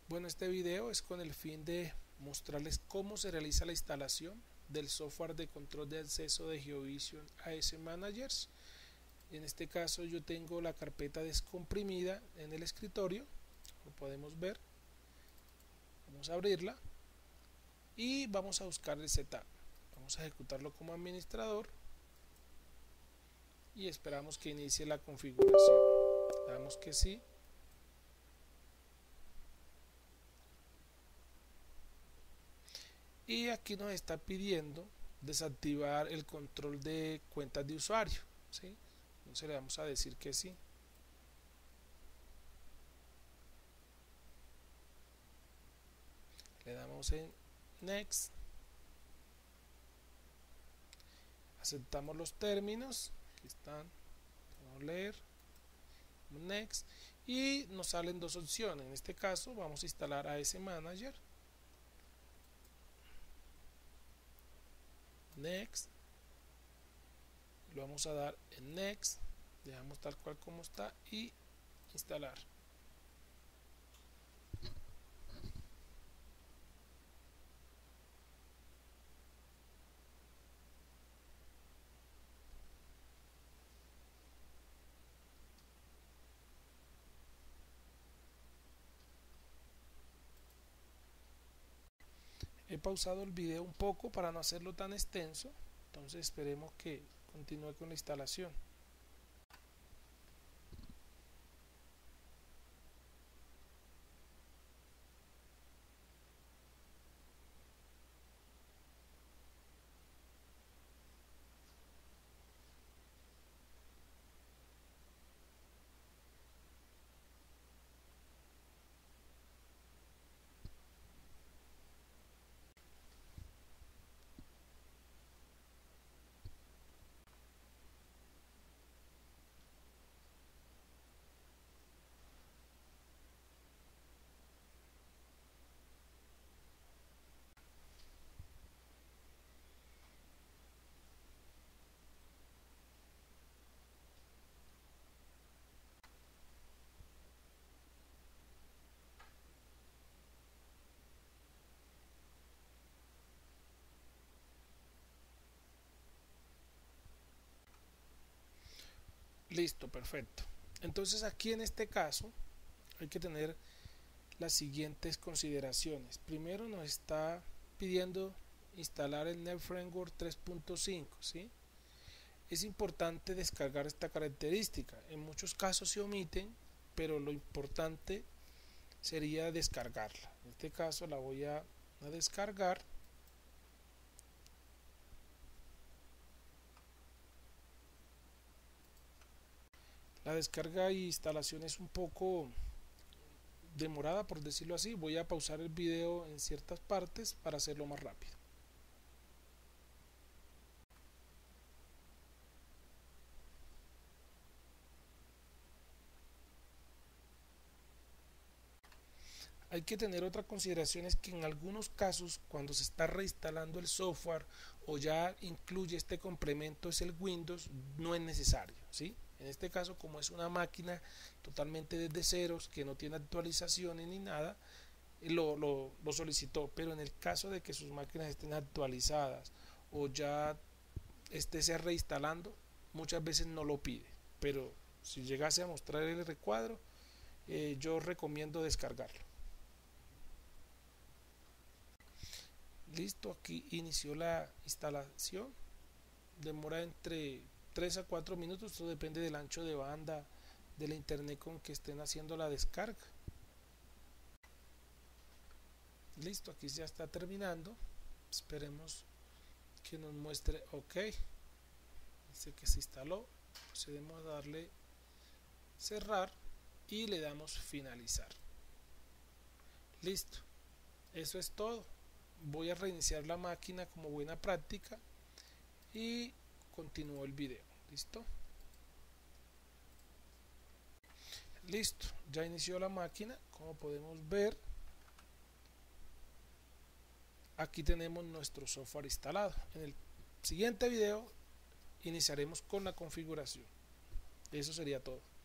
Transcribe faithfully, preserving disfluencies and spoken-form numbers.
Bueno, este video es con el fin de mostrarles cómo se realiza la instalación del software de control de acceso de GeoVision A S Managers. En este caso yo tengo la carpeta descomprimida en el escritorio, como podemos ver. Vamos a abrirla y vamos a buscar el setup. Vamos a ejecutarlo como administrador y esperamos que inicie la configuración. Le damos que sí. Y aquí nos está pidiendo desactivar el control de cuentas de usuario, ¿sí? Entonces le vamos a decir que sí. Le damos en Next. Aceptamos los términos. Aquí están. Vamos a leer. Next. Y nos salen dos opciones. En este caso vamos a instalar A S Manager. Next. Lo vamos a dar en Next. Dejamos tal cual como está y instalar. He pausado el video un poco para no hacerlo tan extenso, entonces esperemos que continúe con la instalación. Listo, perfecto. Entonces aquí en este caso hay que tener las siguientes consideraciones. Primero nos está pidiendo instalar el NetFramework tres punto cinco, ¿sí? Es importante descargar esta característica. En muchos casos se omiten, pero lo importante sería descargarla. En este caso la voy a, a descargar. La descarga e instalación es un poco demorada, por decirlo así. Voy a pausar el video en ciertas partes para hacerlo más rápido. Hay que tener otra consideración, es que en algunos casos cuando se está reinstalando el software o ya incluye este complemento es el Windows, no es necesario, ¿sí? En este caso, como es una máquina totalmente desde ceros que no tiene actualizaciones ni nada, lo, lo, lo solicitó, pero en el caso de que sus máquinas estén actualizadas o ya esté se reinstalando, muchas veces no lo pide, pero si llegase a mostrar el recuadro, eh, yo recomiendo descargarlo. Listo, aquí inició la instalación. Demora entre tres a cuatro minutos, esto depende del ancho de banda de la internet con que estén haciendo la descarga. Listo, aquí ya está terminando. Esperemos que nos muestre OK. Dice que se instaló. Procedemos a darle cerrar y le damos finalizar. Listo, eso es todo. Voy a reiniciar la máquina como buena práctica y continúo el video. Listo. Listo, ya inició la máquina. Como podemos ver, aquí tenemos nuestro software instalado. En el siguiente video iniciaremos con la configuración. Eso sería todo.